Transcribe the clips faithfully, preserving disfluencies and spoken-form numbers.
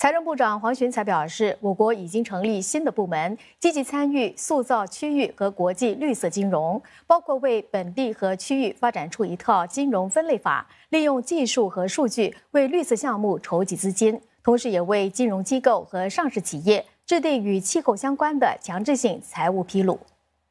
财政部长黄循才表示，我国已经成立新的部门，积极参与塑造区域和国际绿色金融，包括为本地和区域发展出一套金融分类法，利用技术和数据为绿色项目筹集资金，同时也为金融机构和上市企业制定与气候相关的强制性财务披露。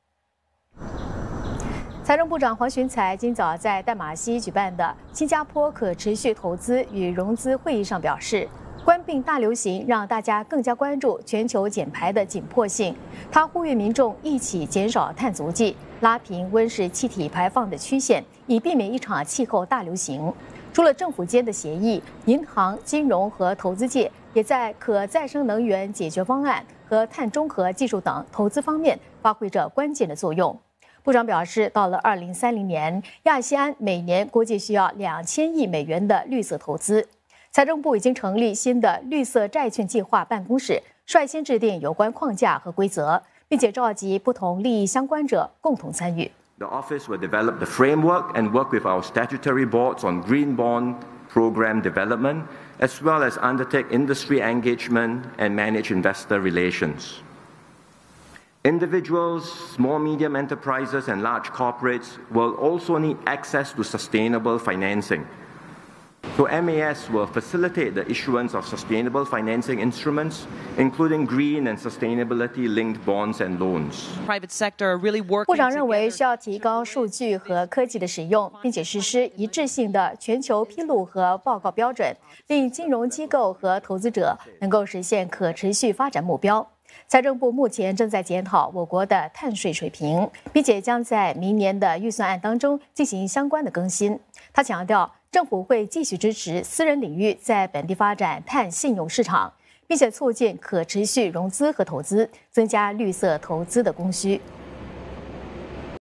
财政部长黄循才今早在淡马锡举办的新加坡可持续投资与融资会议上表示，冠病大流行让大家更加关注全球减排的紧迫性。他呼吁民众一起减少碳足迹，拉平温室气体排放的曲线，以避免一场气候大流行。除了政府间的协议，银行、金融和投资界也在可再生能源解决方案和碳中和技术等投资方面发挥着关键的作用。部长表示，到了二零三零年，亚细安每年估计需要两千亿美元的绿色投资。财政部已经成立新的绿色债券计划办公室，率先制定有关框架和规则，并且召集不同利益相关者共同参与。 The office will develop the framework and work with our statutory boards on green bond program development, as well as undertake industry engagement and manage investor relations. Individuals, small medium enterprises, and large corporates will also need access to sustainable financing. So M A S will facilitate the issuance of sustainable financing instruments, including green and sustainability-linked bonds and loans. Private sector really working. 部长认为需要提高数据和科技的使用，并且实施一致性的全球披露和报告标准，令金融机构和投资者能够实现可持续发展目标。财政部目前正在检讨我国的碳税水平，并且将在明年的预算案当中进行相关的更新。他强调，政府会继续支持私人领域在本地发展碳信用市场，并且促进可持续融资和投资，增加绿色投资的供需。